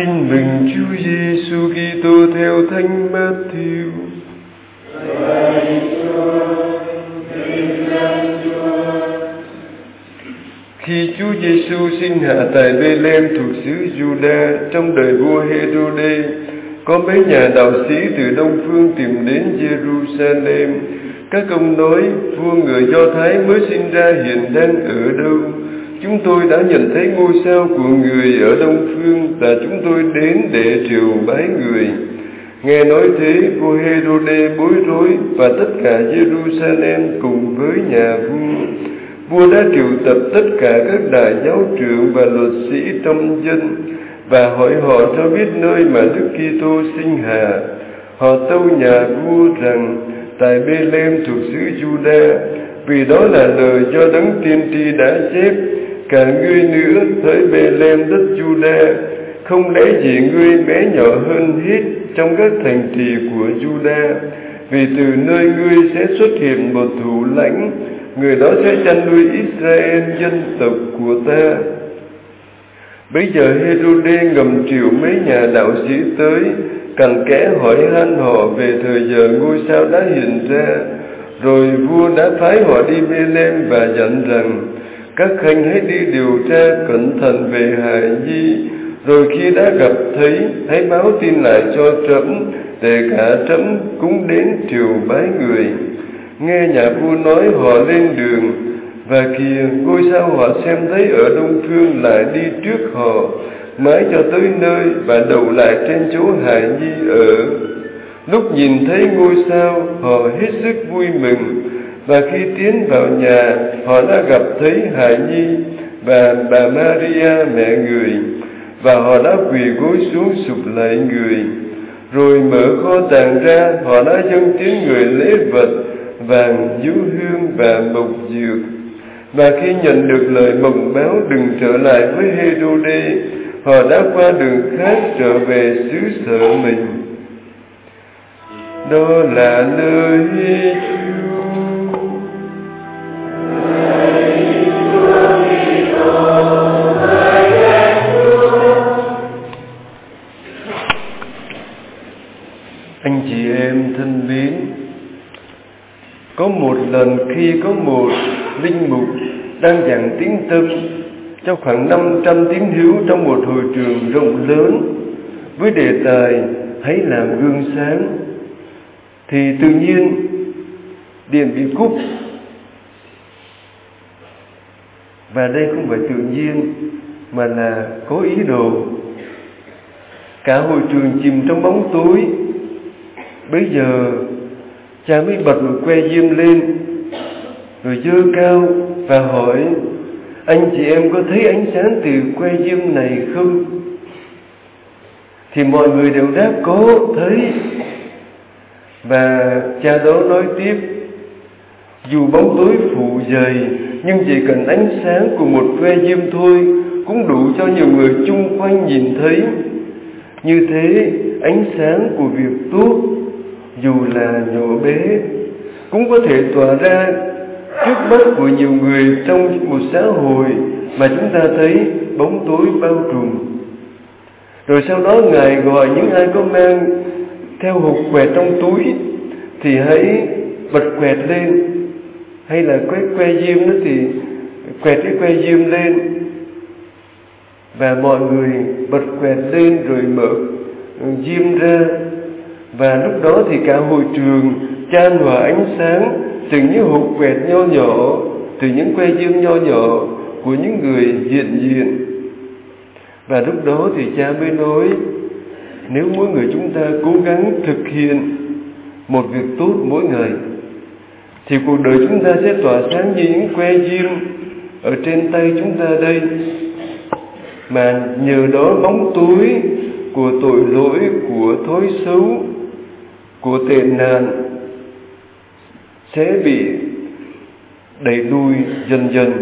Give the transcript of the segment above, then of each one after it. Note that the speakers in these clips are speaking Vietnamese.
Tin mừng Chúa Giêsu Kitô theo Thánh Matthew. Khi Chúa Giêsu sinh hạ tại Bê-lêm thuộc xứ Giu-đa trong đời vua Hê-rô-đê, có mấy nhà đạo sĩ từ đông phương tìm đến Giê-ru-sa-lêm. Các ông nói: vua người Do Thái mới sinh ra hiện đang ở đâu? Chúng tôi đã nhận thấy ngôi sao của người ở đông phương và chúng tôi đến để triều bái người. Nghe nói thế, vua Hê-rô-đê bối rối và tất cả Giê-ru-sa-lêm cùng với nhà vua. Vua đã triệu tập tất cả các đại giáo trưởng và luật sĩ trong dân và hỏi họ cho biết nơi mà Đức Kitô sinh hạ. Họ tâu nhà vua rằng tại Bê-lêm thuộc xứ Giu-đa, vì đó là lời do Đấng tiên tri đã chép: cả ngươi nữa hỡi Bê-lêm đất Giu-đa, không lẽ gì ngươi bé nhỏ hơn hết trong các thành trì của Giu-đa, vì từ nơi ngươi sẽ xuất hiện một thủ lãnh, người đó sẽ chăn nuôi Israel dân tộc của ta. Bấy giờ Hê-rô-đê ngầm triệu mấy nhà đạo sĩ tới, cặn kẽ hỏi han họ về thời giờ ngôi sao đã hiện ra. Rồi vua đã phái họ đi Bê-lêm và dặn rằng: các khanh hãy đi điều tra cẩn thận về hài nhi, rồi khi đã gặp thấy, hãy báo tin lại cho trẫm, để cả trẫm cũng đến triều bái người. Nghe nhà vua nói, họ lên đường, và kìa, ngôi sao họ xem thấy ở đông phương lại đi trước họ, mãi cho tới nơi và đậu lại trên chỗ hài nhi ở. Lúc nhìn thấy ngôi sao, họ hết sức vui mừng, và khi tiến vào nhà, họ đã gặp thấy hài nhi và bà Maria mẹ người, và họ đã quỳ gối xuống sụp lạy người. Rồi mở kho tàng ra, họ đã dâng tiếng người lễ vật, vàng, dũ hương và mộc dược. Và khi nhận được lời mộng báo đừng trở lại với Hê-rô-đê, họ đã qua đường khác trở về xứ sở mình. Đó là lời Chúa. Anh chị em thân mến, có một lần khi có một linh mục đang giảng tiếng Tâm cho khoảng 500 tín hữu trong một hội trường rộng lớn với đề tài hãy làm gương sáng, thì tự nhiên điện bị cúp. Và đây không phải tự nhiên mà là có ý đồ. Cả hội trường chìm trong bóng tối. Bấy giờ cha mới bật một que diêm lên, rồi giơ cao và hỏi: anh chị em có thấy ánh sáng từ que diêm này không? Thì mọi người đều đáp có thấy. Và cha đó nói tiếp: dù bóng tối phủ dày, nhưng chỉ cần ánh sáng của một que diêm thôi cũng đủ cho nhiều người chung quanh nhìn thấy. Như thế, ánh sáng của việc tốt, dù là nhỏ bé, cũng có thể tỏa ra trước mắt của nhiều người trong một xã hội mà chúng ta thấy bóng tối bao trùm. Rồi sau đó Ngài gọi những ai có mang theo hộp quẹt trong túi thì hãy bật quẹt lên, hay là quét que diêm đó thì quẹt cái que diêm lên. Và mọi người bật quẹt lên rồi mở diêm ra, và lúc đó thì cả hội trường chan hòa ánh sáng từ những hộp quẹt nho nhỏ, từ những que diêm nho nhỏ của những người hiện diện. Và lúc đó thì cha mới nói: nếu mỗi người chúng ta cố gắng thực hiện một việc tốt mỗi ngày, thì cuộc đời chúng ta sẽ tỏa sáng như những que diêm ở trên tay chúng ta đây. Mà nhờ đó bóng tối của tội lỗi, của thói xấu, của tệ nạn sẽ bị đẩy lùi dần dần.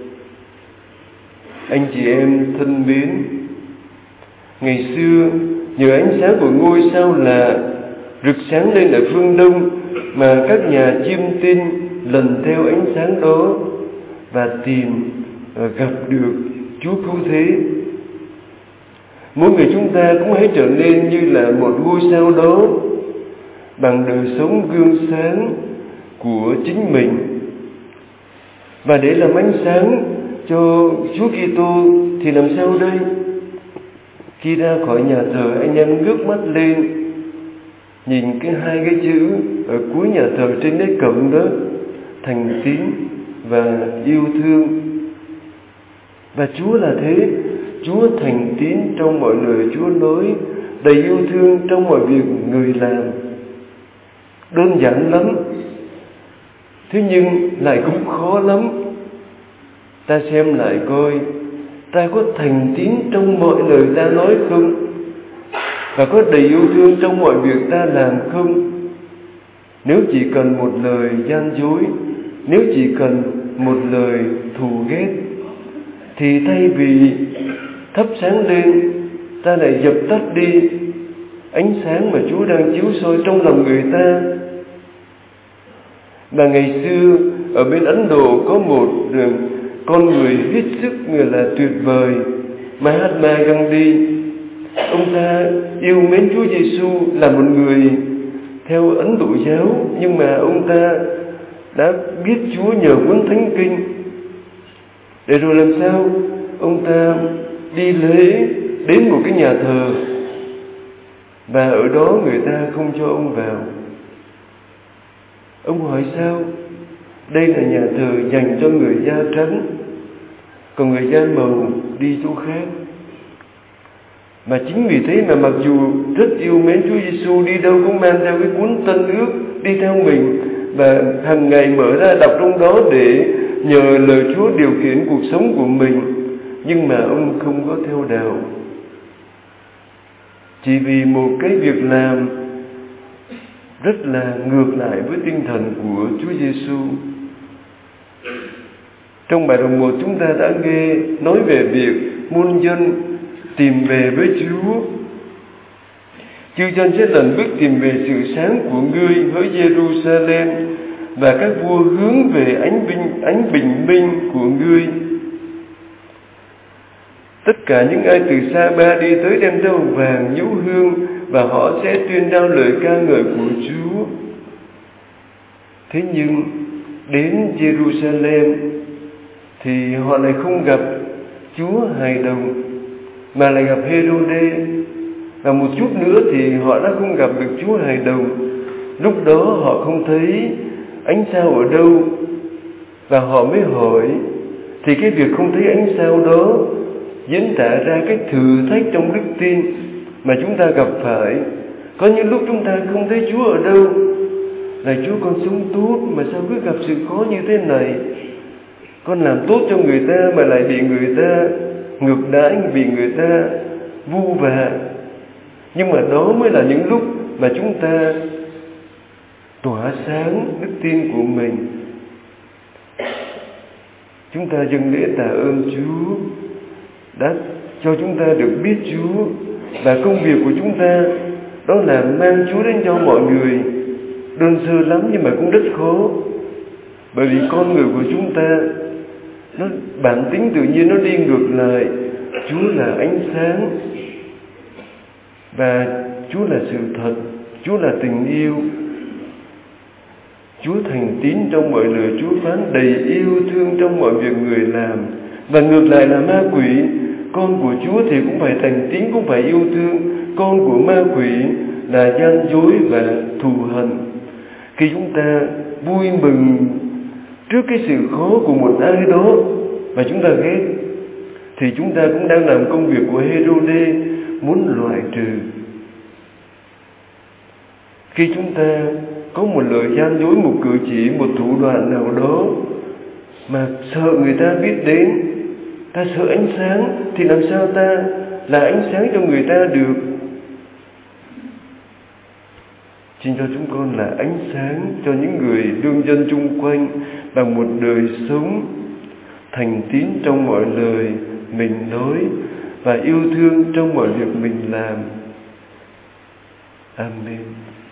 Anh chị em thân mến, ngày xưa nhờ ánh sáng của ngôi sao lạ rực sáng lên ở phương Đông mà các nhà chiêm tinh lần theo ánh sáng đó và tìm gặp được Chúa Cứu Thế. Mỗi người chúng ta cũng hãy trở nên như là một ngôi sao đó, bằng đời sống gương sáng của chính mình. Và để làm ánh sáng cho Chúa Kitô thì làm sao đây? Khi ra khỏi nhà thờ, anh em ngước mắt lên, nhìn hai cái chữ ở cuối nhà thờ trên cái cổng đó: thành tín và yêu thương. Và Chúa là thế, Chúa thành tín trong mọi lời Chúa nói, đầy yêu thương trong mọi việc người làm. Đơn giản lắm, thế nhưng lại cũng khó lắm. Ta xem lại coi, ta có thành tín trong mọi lời ta nói không? Và có đầy yêu thương trong mọi việc ta làm không? Nếu chỉ cần một lời gian dối, nếu chỉ cần một lời thù ghét, thì thay vì thắp sáng lên, ta lại dập tắt đi ánh sáng mà Chúa đang chiếu soi trong lòng người ta. Và ngày xưa ở bên Ấn Độ có một con người hết sức là tuyệt vời, Mahatma Gandhi. Ông ta yêu mến Chúa Giêsu, là một người theo Ấn Độ giáo, nhưng mà ông ta đã biết Chúa nhờ cuốn Thánh Kinh. Để rồi làm sao? Ông ta đi lễ đến một cái nhà thờ, và ở đó người ta không cho ông vào. Ông hỏi sao? Đây là nhà thờ dành cho người da trắng, còn người da màu đi chỗ khác. Mà chính vì thế mà mặc dù rất yêu mến Chúa Giêsu, đi đâu cũng mang theo cái cuốn Tân Ước đi theo mình, và hàng ngày mở ra đọc trong đó để nhờ lời Chúa điều khiển cuộc sống của mình, nhưng mà ông không có theo đạo. Chỉ vì một cái việc làm rất là ngược lại với tinh thần của Chúa Giêsu. Trong bài đồng 1 chúng ta đã nghe nói về việc muôn dân tìm về với Chúa. Chư dân sẽ lần bước tìm về sự sáng của ngươi với Jerusalem, và các vua hướng về ánh bình minh của ngươi. Tất cả những ai từ xa ba đi tới đem theo vàng nhũ hương, và họ sẽ tuyên rao lời ca ngợi của Chúa. Thế nhưng đến Jerusalem thì họ lại không gặp Chúa hài đồng, mà lại gặp Hê-rô-đê. Và một chút nữa thì họ đã không gặp được Chúa hài đồng. Lúc đó họ không thấy ánh sao ở đâu, và họ mới hỏi. Thì cái việc không thấy ánh sao đó diễn tả ra cái thử thách trong đức tin mà chúng ta gặp phải. Có những lúc chúng ta không thấy Chúa ở đâu. Này, Chúa con sống tốt mà sao cứ gặp sự khó như thế này? Con làm tốt cho người ta mà lại bị người ta ngược đãi, bị người ta vu vạ. Nhưng mà đó mới là những lúc mà chúng ta tỏa sáng đức tin của mình. Chúng ta dâng lễ tạ ơn Chúa đã cho chúng ta được biết Chúa, và công việc của chúng ta đó là mang Chúa đến cho mọi người. Đơn sơ lắm nhưng mà cũng rất khó, bởi vì con người của chúng ta nó bản tính tự nhiên nó đi ngược lại. Chúa là ánh sáng, và Chúa là sự thật, Chúa là tình yêu, Chúa thành tín trong mọi lời Chúa phán, đầy yêu thương trong mọi việc người làm. Và ngược lại là ma quỷ, con của Chúa thì cũng phải thành tín, cũng phải yêu thương. Con của ma quỷ là gian dối và thù hằn. Khi chúng ta vui mừng trước cái sự khó của một ai đó mà chúng ta ghét, thì chúng ta cũng đang làm công việc của Hê-rô-đê, muốn loại trừ. Khi chúng ta có một lời gian dối, một cử chỉ, một thủ đoạn nào đó mà sợ người ta biết đến, ta sợ ánh sáng, thì làm sao ta là ánh sáng cho người ta được? Xin cho chúng con là ánh sáng cho những người đương dân chung quanh bằng một đời sống thành tín trong mọi lời mình nói và yêu thương trong mọi việc mình làm. Amen.